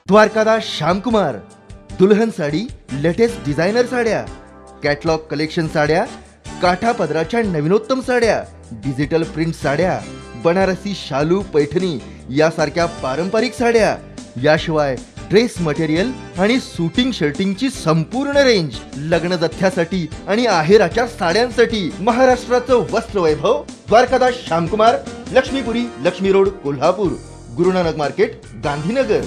द्वारकादास श्यामकुमार, दुल्हन sari, latest designer साड्या, catalogue collection साड्या, काठा पदराच्या नवीनोत्तम साड्या, डिजिटल प्रिंट साड्या, बनारसी शालू पैठणी यासारख्या पारंपरिक साड्या, याशिवाय ड्रेस मटेरियल आणि शूटिंग शर्टिंगची संपूर्ण रेंज, लग्न जथ्यासाठी आणि आहेराच्या साड्यांसाठी महाराष्ट्राचं वस्त्र वैभव द्वारकादास श्यामकुमार, लक्ष्मीपुरी, लक्ष्मी रोड, कोल्हापूर, गुरुनानक मार्केट, गांधीनगर.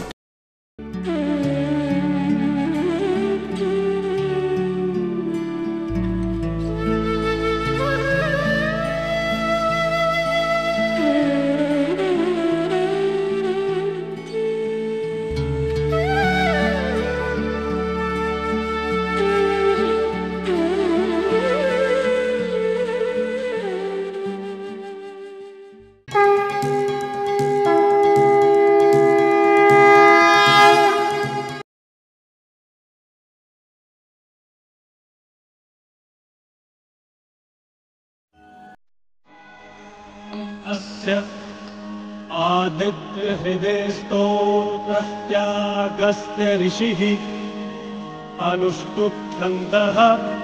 आदित्य हृदय स्तोत्रस्यागस्त्य ऋषिः अनुष्टुप् छन्दः.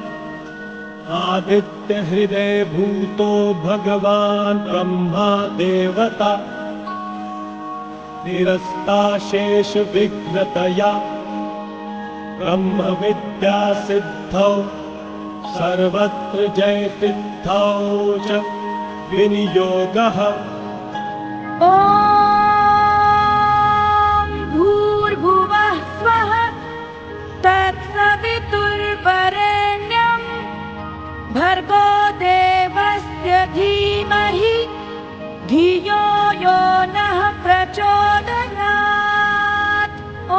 आदित्य हृदय भूतो भगवान् ब्रह्मा देवता निरस्ता शेष विघ्नतया ब्रह्म विद्या सिद्धौ सर्वत्र जयसिद्धौ च विनियोगः. ॐ भूर्भुवः स्वः तत्सवितुर्वरेण्यं भर्गो देवस्य धीमहि धियो यो नः प्रचोदयात्.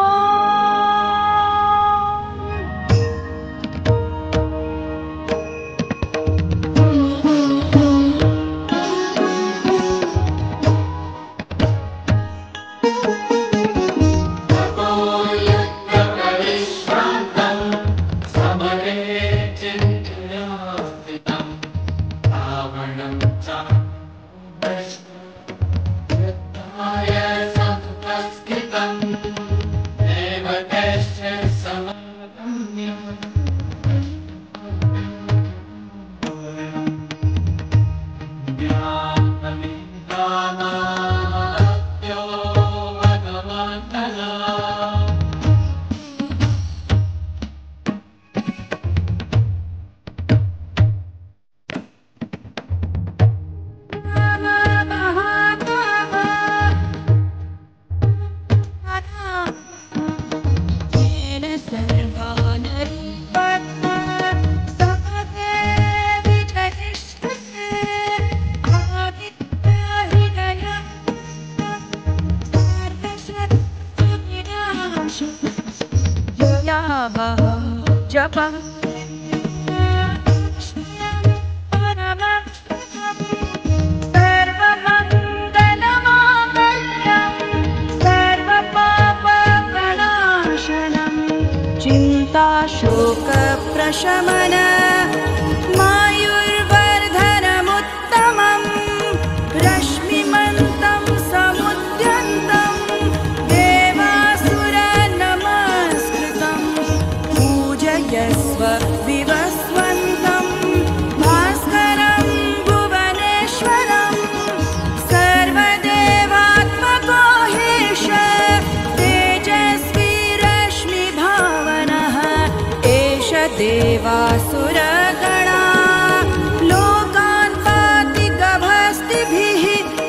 शमन मायुर्वर्धनमुत्तमं रश्मिमन्तं समुद्यन्तं देवासुरनमस्कृतं पूजयस्व विवस्वन्तं भास्करं भुवनेश्वरं सर्वदेवात्मको हेश तेजस्वी रश्मिभावनः एष देवासुरगणा लोकान् पाति गभस्तिभिः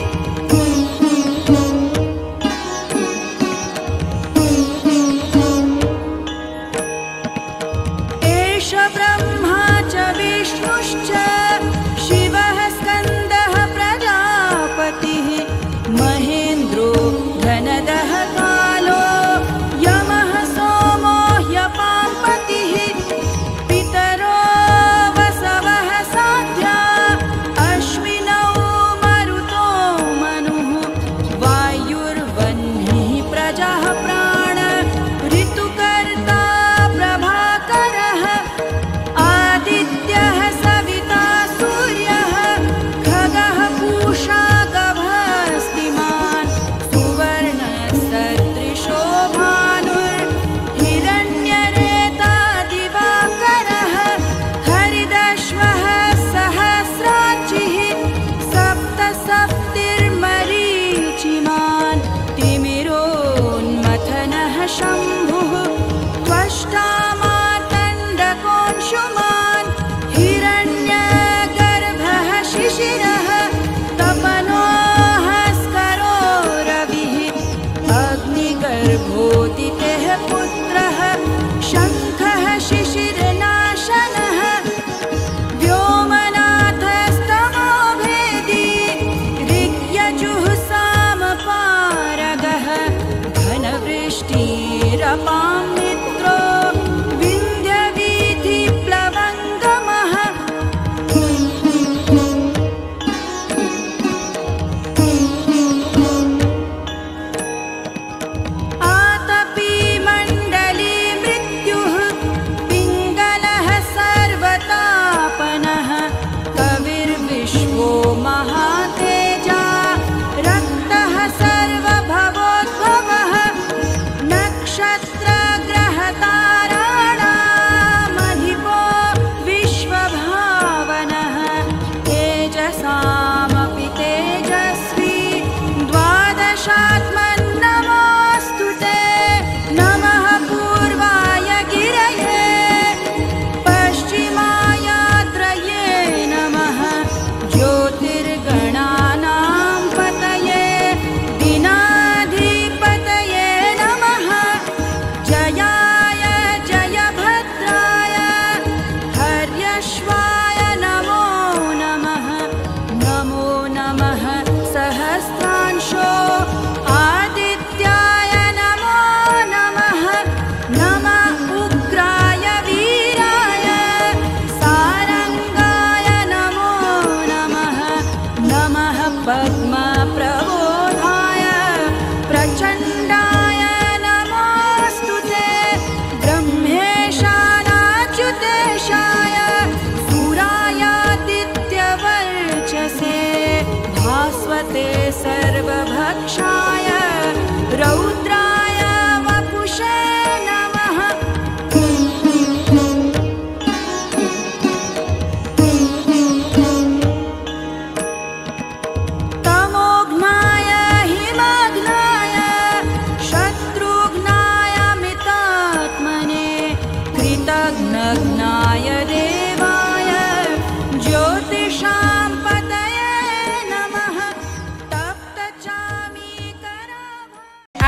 एष ब्रह्मा च विष्णुश्च शिवः स्कन्दः प्रजापतिः महेन्द्रो धनदः कालो यमः सोमो ह्यपाम्पतिः पितरो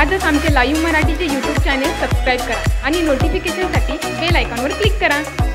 आजच आमचे लाईव्ह मराठीचे यूट्यूब चॅनेल सबस्क्राईब करा आणि नोटिफिकेशनसाठी बेल आयकॉनवर क्लिक करा.